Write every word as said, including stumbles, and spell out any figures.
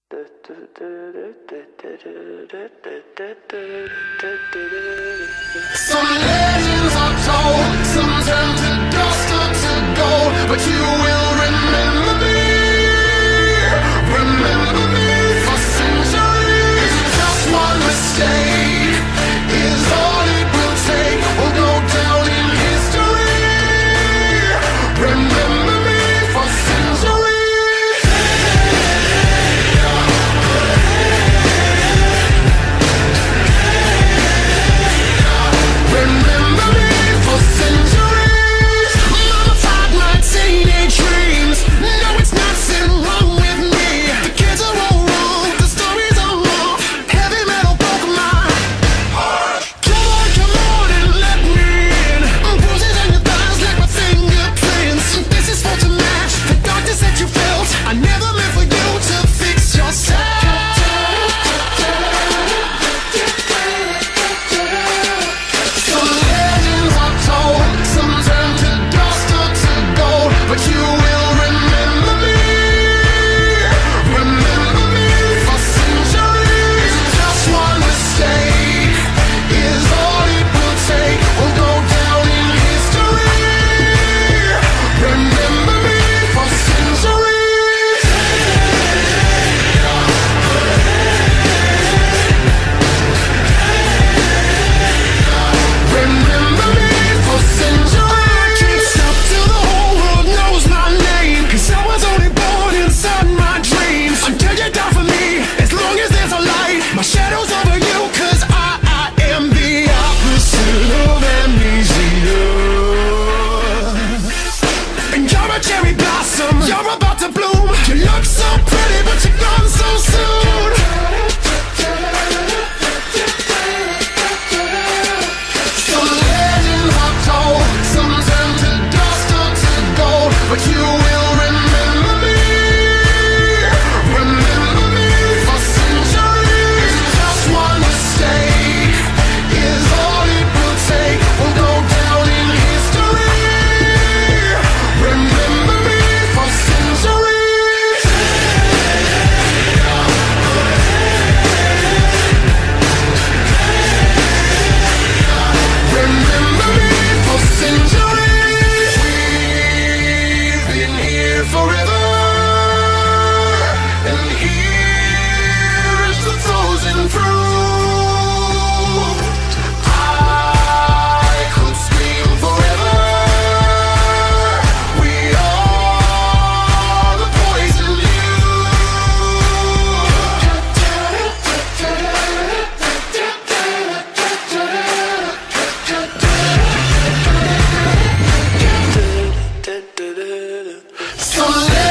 Some legends are told, some turn to dust or to gold, but you will remember me, remember me for centuries. Just one mistake is all it will take. We'll go down in history. Remember me for centuries. Remember me for centuries. Mama taught my teenage dreams. No, it's nothing wrong with me. The kids are all wrong, the stories are wrong. Heavy metal broke my heart. Come on, come on and let me in. Bruises on your thighs like my fingerprints. This is for to match the darkness that you felt. I never meant for you to fix yourself. Some legends are told, some turn to dust or to gold, but you will remember me, remember me for centuries. Just one mistake is all it will take. We'll go down in history. Remember me for centuries. Remember me for centuries. I can't stop till the whole world knows my name, 'cause I was only born inside my dreams. Until you die for me, as long as there's a light, my shadow's over you, 'cause I, I am the opposite of amnesia. And you're a cherry blossom, you're about to bloom. You look so pretty, but you're gone so soon. Some legends are told, some turn to dust or to gold, but you will remember me, remember me for centuries. Just one mistake is all it will take. We'll go down in history. Remember me for centuries. Remember me for centuries. We've been here forever, and here is the frozen fruit. I could scream forever. We are the poison you. Some